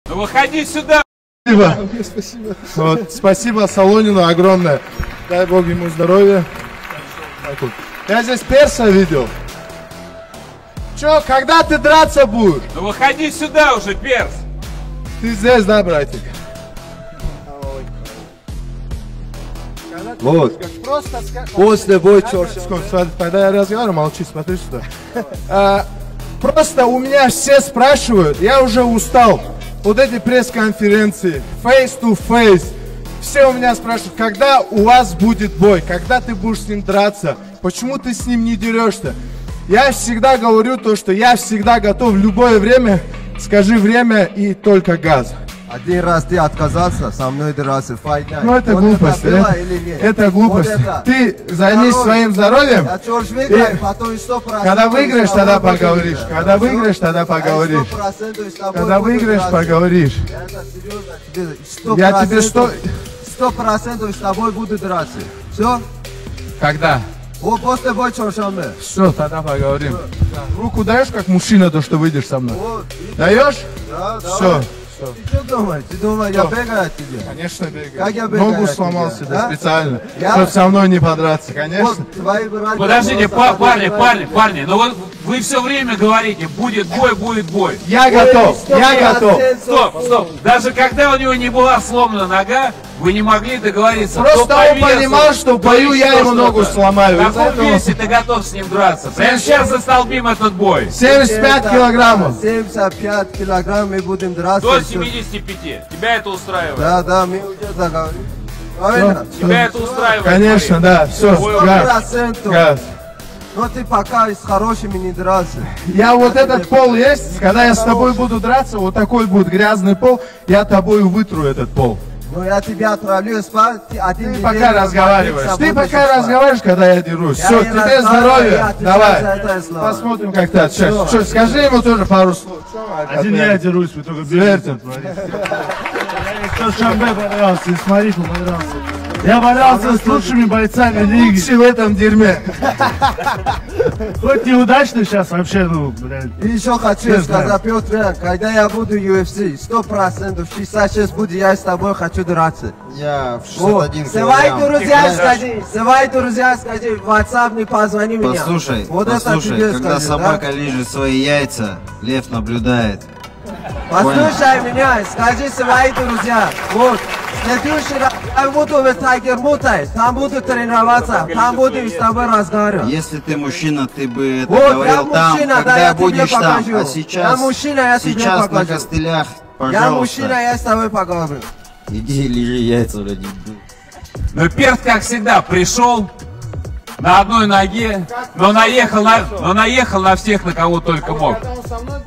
Ну выходи сюда. Спасибо. Спасибо. Вот, спасибо Солонину огромное. Дай Бог ему здоровья. Я здесь перса видел. Че, когда ты драться будешь? Ну выходи сюда уже, перс. Ты здесь, да, братик? Вот. После боя тогда я разговариваю, молчи, смотри сюда. Просто у меня все спрашивают, я уже устал. Вот эти пресс-конференции, face to face. Все у меня спрашивают, когда у вас будет бой, когда ты будешь с ним драться, почему ты с ним не дерешься. Я всегда говорю то, что я всегда готов в любое время, скажи время и только газ. Один раз ты отказался, со мной драться, fight night. Ну это глупость, это глупость. Вот ты займись своим здоровьем. Когда выиграешь, тогда поговоришь. Когда выиграешь, тогда поговоришь. Когда выиграешь, поговоришь. Я тебе 100% с тобой буду драться. Все? Когда? Вот после боя чоршанбе. Все, тогда поговорим. Руку даешь, как мужчина, то, что выйдешь со мной? Даешь? Да, да. Все. Ты что думаешь? Ты думаешь, я бегаю от тебя? Конечно бегаю. Как я бегаю? Ногу сломал себе специально, чтобы со мной не подраться, конечно. Подождите, парни, ну вот вы все время говорите, будет бой. Я готов, я готов. Стоп. Даже когда у него не была сломана нога, вы не могли договориться. Просто он понимал, что в бою я ему ногу сломаю. В каком весе ты готов с ним драться? Прямо сейчас застолбим этот бой. 75 килограммов. 75 килограмм мы будем драться. До 75. Тебя это устраивает? Да, мы уже договорились. Правильно? Тебя это устраивает? Конечно, да. Все, газ. Но ты пока с хорошими не дрался. Я вот этот пол есть, когда я с тобой буду драться, вот такой будет грязный пол, я тобой вытру этот пол. Ну я тебя отправлю спать, ты пока разговариваешь. Ты пока разговариваешь, когда я дерусь. Все, тебе здоровья. Давай. Посмотрим, как ты отчаешься. Что, скажи ему тоже пару слов. Один я дерусь, вы только берете. Чоршанбе понравился, Исмаилу понравился. Я боролся с лучшими бойцами лиги. Лучший в этом дерьме. Хоть неудачно сейчас вообще, ну, блядь. И еще хочу сказать, Петр, когда я буду в UFC, 100%, 66 буду, я с тобой хочу драться. Я в 61 Свои друзья скажи, в WhatsApp не позвони мне. Послушай, вот когда собака лижет свои яйца, лев наблюдает. Послушай меня, скажи свои друзья, вот, следующий раз я буду в Тайгер Мутай, там буду тренироваться, там буду с тобой разговаривать. Если ты мужчина, ты бы это вот, говорил там, мужчина, когда да, будешь там, покажу. а сейчас, я мужчина, я тебе сейчас на покажу. костылях, пожалуйста. Я мужчина, я с тобой поговорю. Иди лежи яйца, ради. Ну перс, как всегда, пришел на одной ноге, но наехал на всех, на кого только мог. Когда он со мной